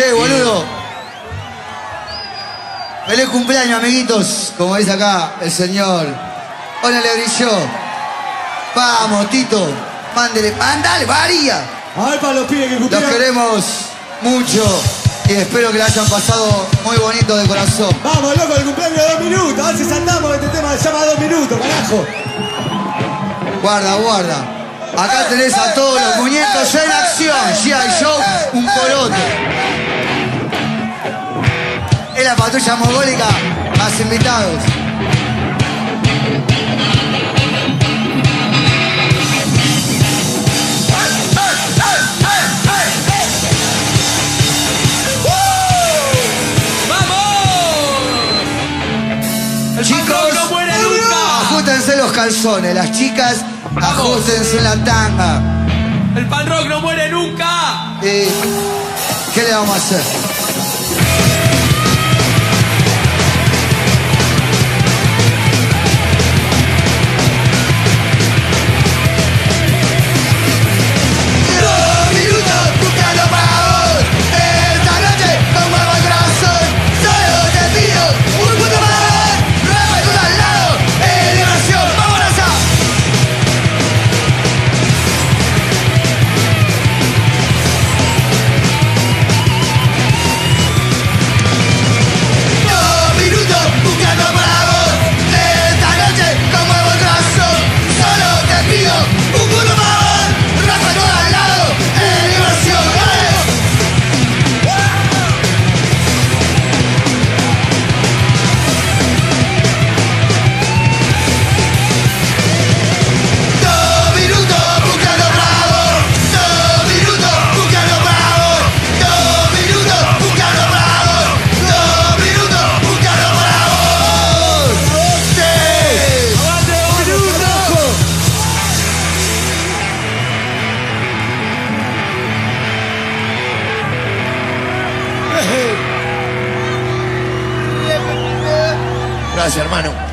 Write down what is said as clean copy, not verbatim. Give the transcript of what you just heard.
Che, boludo. Feliz cumpleaños, amiguitos. Como dice acá el señor. Hola, le brilló. Vamos, Tito. Mándale, varía. A ver para los pibes que Los cumplieron. queremos mucho. Y espero que la hayan pasado muy bonito de corazón. Vamos, loco, el cumpleaños de 2 minutos. A ver si saltamos este tema que se llama 2 minutos, carajo. Guarda, guarda. Acá tenés a todos los muñecos en acción. G.I. Joe, un corote. Es la patrulla mogólica, más invitados. Chicos, no muere nunca. ajustense los calzones. Las chicas, ajustense la tanga. El pan rock no muere nunca. ¿Qué le vamos a hacer? Gracias, hermano.